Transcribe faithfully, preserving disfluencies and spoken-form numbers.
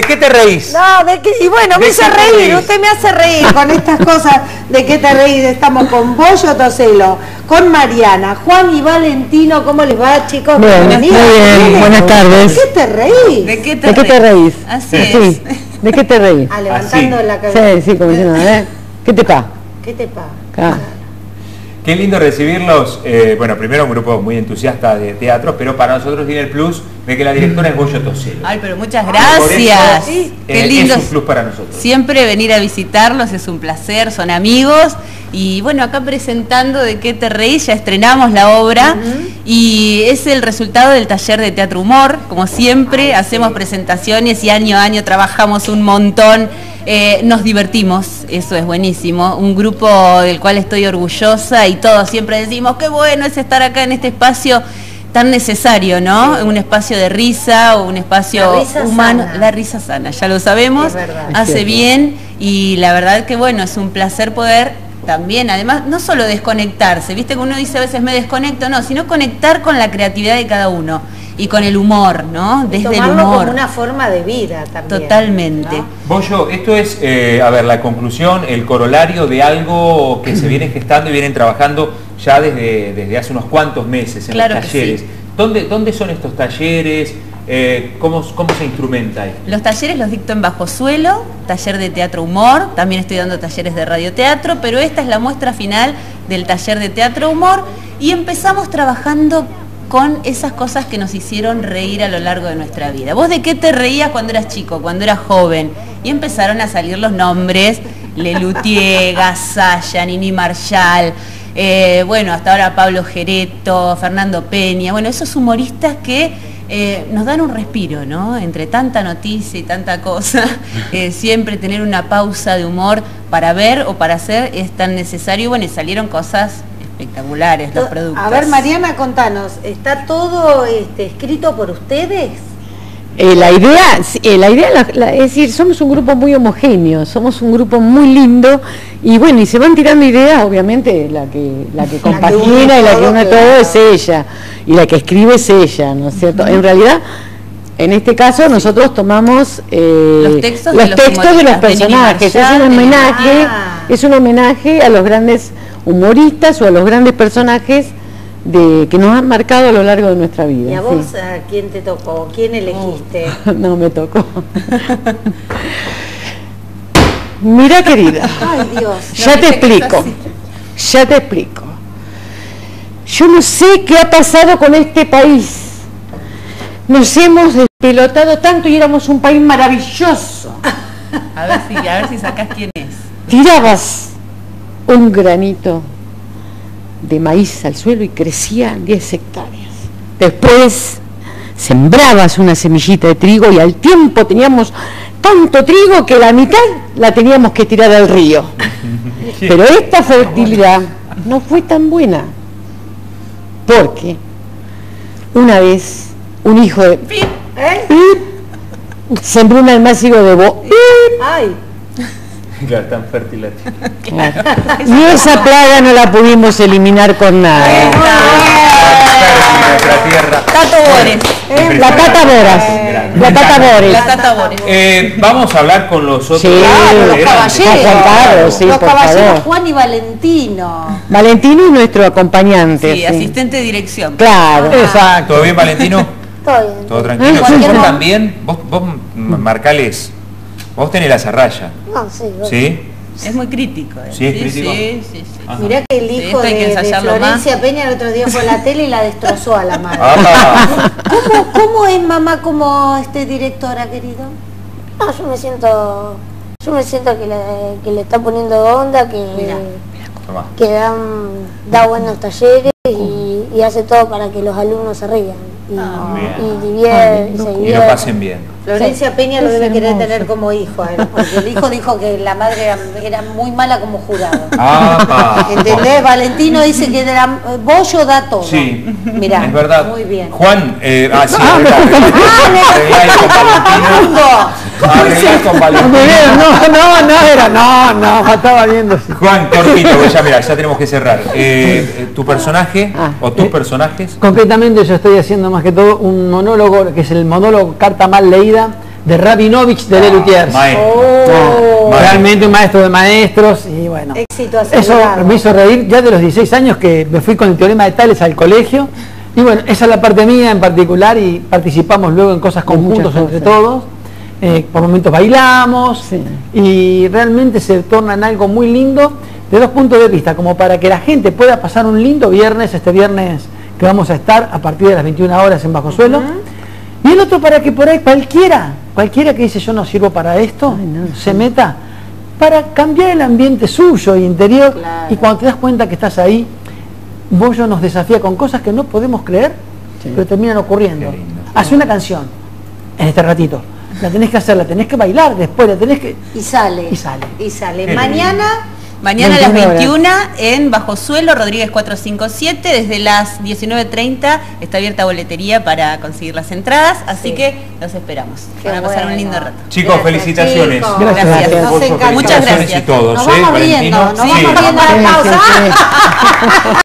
qué te reís? No, de qué, y bueno, me hizo reír, usted me hace reír con estas cosas. ¿De qué te reís? Estamos con Bollo Toselo, con Mariana, Juan y Valentino. ¿Cómo les va, chicos? Bien, muy bien, buenas tardes. ¿De qué te reís? ¿De qué te, ¿De qué te reís? Así es. Sí. ¿De qué te reís? Ah, levantando Así. la cabeza. Sí, sí, como diciendo, ¿eh? ¿Qué te pasa? ¿Qué te pasa? Ah. Qué lindo recibirlos. Eh, bueno, primero un grupo muy entusiasta de teatro, pero para nosotros tiene el plus de que la directora es Bollo Toselo. Ay, pero muchas Por gracias. eso, eh, Qué lindo. Es un plus para nosotros. Siempre venir a visitarlos es un placer, son amigos. Y bueno, acá presentando De qué te reís, ya estrenamos la obra. Uh-huh. Y es el resultado del taller de teatro humor. Como siempre, Ay, hacemos sí. presentaciones y año a año trabajamos un montón. Eh, nos divertimos, eso es buenísimo. Un grupo del cual estoy orgullosa y todos siempre decimos qué bueno es estar acá en este espacio tan necesario, ¿no? Sí. Un espacio de risa o un espacio la risa humano. Sana. La risa sana, ya lo sabemos, hace bien y la verdad que bueno, es un placer poder también, además, no solo desconectarse, viste que uno dice a veces me desconecto, no, sino conectar con la creatividad de cada uno y con el humor, ¿no? Desde el humor. Como una forma de vida también. Totalmente. ¿No? Bollo, esto es, eh, a ver, la conclusión, el corolario de algo que se viene gestando y vienen trabajando ya desde, desde hace unos cuantos meses en claro los talleres. Sí. ¿Dónde, ¿Dónde son estos talleres? Eh, ¿cómo, ¿Cómo se instrumenta esto? Los talleres los dicto en Bajo Suelo, taller de teatro humor, también estoy dando talleres de radioteatro, pero esta es la muestra final del taller de teatro humor y empezamos trabajando con esas cosas que nos hicieron reír a lo largo de nuestra vida. ¿Vos de qué te reías cuando eras chico, cuando eras joven? Y empezaron a salir los nombres, Lelutier, Gasalla, Nini Marshall, eh, bueno, hasta ahora Pablo Gereto, Fernando Peña, bueno, esos humoristas que eh, nos dan un respiro, ¿no? Entre tanta noticia y tanta cosa, eh, siempre tener una pausa de humor para ver o para hacer es tan necesario, y bueno, y salieron cosas espectaculares los productos. A ver, Mariana, contanos, ¿está todo este, escrito por ustedes? Eh, la idea, eh, la idea la, la, es decir, somos un grupo muy homogéneo, somos un grupo muy lindo y bueno, y se van tirando ideas, obviamente la que la que compagina y la que une todo es ella, y la que escribe es ella, ¿no es cierto? En realidad, en este caso nosotros tomamos eh, los textos, los de, los textos de los personajes, es un homenaje, ah. es un homenaje a los grandes humoristas o a los grandes personajes de que nos han marcado a lo largo de nuestra vida. ¿Y a vos sí. a quién te tocó? ¿Quién elegiste? Oh, no me tocó. Mira, querida. Ay, Dios. Ya no te explico. Ya te explico. Yo no sé qué ha pasado con este país. Nos hemos despelotado tanto y éramos un país maravilloso. A ver si, a ver si sacás quién es. Tirabas un granito de maíz al suelo y crecían diez hectáreas. Después sembrabas una semillita de trigo y al tiempo teníamos tanto trigo que la mitad la teníamos que tirar al río. Pero esta fertilidad no fue tan buena porque una vez un hijo de ¿Eh? sembró un almácigo de bo Ay. Claro, tan fértil. Claro. Y esa plaga no la pudimos eliminar con nada. Tato Bores. Eh, la Tata Boras. La Tata Bores. La Tata Bores. Eh, vamos a hablar con los otros. Sí, Claro, los caballeros. Juan Carlos, sí, los por caballeros favor. Juan y Valentino. Valentino es nuestro acompañante. Sí, sí. asistente de dirección. Claro. Ah. Exacto. ¿Todo bien, Valentino? Todo bien. ¿Todo tranquilo? Ah, ¿Vos no. también? ¿Vos, vos marcales? ¿Vos tenés la zarraya? No, sí. Bueno. ¿Sí? Es muy crítico. ¿eh? ¿Sí es crítico? Sí, sí, sí. Ajá. Mirá que el hijo Sí, hay que de, de ensayarlo Florencia más. Peña el otro día fue a la tele y la destrozó a la madre. Ah, ¿Cómo, ¿Cómo es mamá como este directora, querido? No, yo me siento, yo me siento que le, que le está poniendo onda, que, Mirá. tomá. que dan, da buenos talleres y, y hace todo para que los alumnos se rían y, Ah, y, divier- y se Y lo diviertan. pasen bien. Florencia Sí. Peña lo Es debe querer hermoso. tener como hijo a él, porque el hijo dijo que la madre era, era muy mala como jurado. Ah, ¿Entendés? Valentino dice que de la, Bollo da todo. Sí, Mirá, es verdad. muy bien. Juan, eh, ah, sí, Ah, arreglá, arreglá. Arreglá con Valentino. Arreglá con Muy Valentino. bien, no, no, no era, no, no, faltaba viendo. Juan, cortito, porque ya mira, ya tenemos que cerrar. Eh, eh, ¿Tu personaje Ah, o tus eh, personajes? Concretamente yo estoy haciendo más que todo un monólogo, que es el monólogo Carta Mal Leída, de Rabinovich de Lelutiers. Oh. Realmente un maestro de maestros y bueno, Éxito eso asegurado. me hizo reír ya de los dieciséis años que me fui con el teorema de Tales al colegio y bueno, esa es la parte mía en particular y participamos luego en cosas conjuntos entre todos, eh, por momentos bailamos Sí. y realmente se torna en algo muy lindo de dos puntos de vista, como para que la gente pueda pasar un lindo viernes, este viernes que vamos a estar a partir de las veintiuna horas en Bajo Suelo. Uh-huh. Y el otro para que por ahí cualquiera, cualquiera que dice yo no sirvo para esto, Ay, no, se sí. meta para cambiar el ambiente suyo e interior. Claro. Y cuando te das cuenta que estás ahí, Bollo nos desafía con cosas que no podemos creer, sí. pero terminan ocurriendo. Hace una canción en este ratito. La tenés que hacer, la tenés que bailar, después la tenés que... Y sale. Y sale. Y sale. Mañana... Mañana a las veintiuna en Bajo Suelo, Rodríguez cuatrocientos cincuenta y siete, desde las diecinueve treinta está abierta boletería para conseguir las entradas, así sí. que los esperamos. Qué Van a pasar bueno. un lindo rato. Chicos, gracias, felicitaciones. Chicos. Gracias. Gracias. Nos encanta. Muchas gracias. Y todos, nos ¿eh? vamos riendo, nos Sí. vamos riendo a la pausa.